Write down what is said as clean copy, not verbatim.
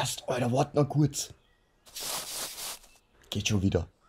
erst, Alter, warte noch kurz. Geht schon wieder.